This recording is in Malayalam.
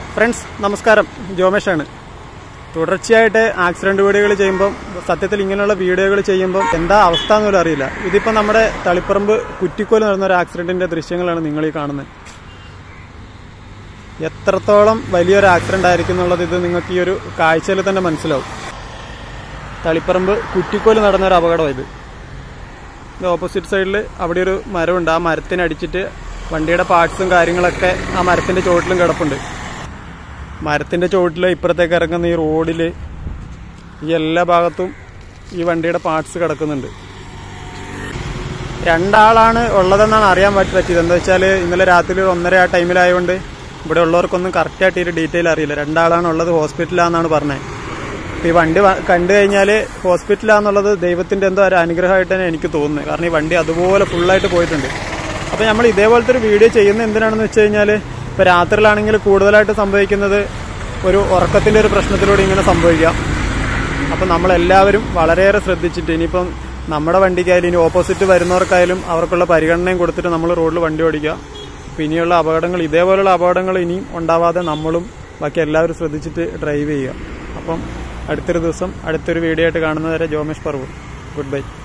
ഫ്രണ്ട്സ് നമസ്കാരം, ജോമേഷാണ്. തുടർച്ചയായിട്ട് ആക്സിഡന്റ് വീഡിയോകൾ ചെയ്യുമ്പം സത്യത്തിൽ ഇങ്ങനെയുള്ള വീഡിയോകൾ ചെയ്യുമ്പം എന്താ അവസ്ഥ എന്നുപോലും അറിയില്ല. ഇതിപ്പോൾ നമ്മുടെ തളിപ്പറമ്പ് കുറ്റിക്കോല് നടന്ന ഒരു ആക്സിഡന്റിന്റെ ദൃശ്യങ്ങളാണ് നിങ്ങൾ ഈ കാണുന്നത്. എത്രത്തോളം വലിയൊരു ആക്സിഡന്റ് ആയിരിക്കും എന്നുള്ളത് ഇത് നിങ്ങൾക്ക് ഈ ഒരു കാഴ്ചയിൽ തന്നെ മനസ്സിലാവും. തളിപ്പറമ്പ് കുറ്റിക്കോല് നടന്നൊരു അപകടമാണ് ഇത് ഓപ്പോസിറ്റ് സൈഡിൽ അവിടെ ഒരു മരമുണ്ട്. ആ മരത്തിനടിച്ചിട്ട് വണ്ടിയുടെ പാർട്സും കാര്യങ്ങളൊക്കെ ആ മരത്തിന്റെ ചുവട്ടിലും കിടപ്പുണ്ട്. മരത്തിന്റെ ചുവട്ടിൽ ഇപ്പുറത്തേക്ക് ഇറങ്ങുന്ന ഈ റോഡിൽ ഈ എല്ലാ ഭാഗത്തും ഈ വണ്ടിയുടെ പാർട്സ് കിടക്കുന്നുണ്ട്. രണ്ടാളാണ് ഉള്ളതെന്നാണ് അറിയാൻ പറ്റിയത്. എന്താ വെച്ചാൽ ഇന്നലെ രാത്രി 1:30 ആ ടൈമിലായതുകൊണ്ട് ഇവിടെ ഉള്ളവർക്കൊന്നും കറക്റ്റായിട്ട് ഈ ഡീറ്റെയിൽ അറിയില്ല. രണ്ടാളാണ് ഉള്ളത്, ഹോസ്പിറ്റലാണെന്നാണ് പറഞ്ഞത്. ഈ വണ്ടി കണ്ടു കഴിഞ്ഞാൽ ഹോസ്പിറ്റലാന്നുള്ളത് ദൈവത്തിന്റെ എന്തോ ഒരു അനുഗ്രഹമായിട്ട് തന്നെ എനിക്ക് തോന്നുന്നത്. കാരണം ഈ വണ്ടി അതുപോലെ ഫുള്ളായിട്ട് പോയിട്ടുണ്ട്. അപ്പോൾ നമ്മൾ ഇതേപോലത്തെ ഒരു വീഡിയോ ചെയ്യുന്നത് എന്തിനാണെന്ന് വെച്ച് കഴിഞ്ഞാൽ, ഇപ്പോൾ രാത്രിയിലാണെങ്കിൽ കൂടുതലായിട്ട് സംഭവിക്കുന്നത് ഒരു ഉറക്കത്തിൻ്റെ ഒരു പ്രശ്നത്തിലൂടെ ഇങ്ങനെ സംഭവിക്കാം. അപ്പം നമ്മളെല്ലാവരും വളരെയേറെ ശ്രദ്ധിച്ചിട്ട് ഇനിയിപ്പം നമ്മുടെ വണ്ടിക്കായാലും ഇനി ഓപ്പോസിറ്റ് വരുന്നവർക്കായാലും അവർക്കുള്ള പരിഗണനയും കൊടുത്തിട്ട് നമ്മൾ റോഡിൽ വണ്ടി ഓടിക്കുക. അപ്പോൾ ഇനിയുള്ള അപകടങ്ങൾ, ഇതേപോലുള്ള അപകടങ്ങൾ ഇനിയും ഉണ്ടാവാതെ നമ്മളും ബാക്കി എല്ലാവരും ശ്രദ്ധിച്ചിട്ട് ഡ്രൈവ് ചെയ്യുക. അപ്പം അടുത്തൊരു ദിവസം അടുത്തൊരു വീഡിയോ ആയിട്ട് കാണുന്നവരെ ജോമേഷ് പറവൂർ. Good bye.